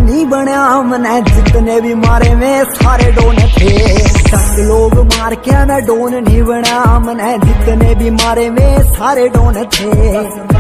नहीं बना मने, जितने भी मारे में सारे डोन थे। 10 लोग मार के मैं डोन नहीं बना मने, जितने भी मारे में सारे डोन थे।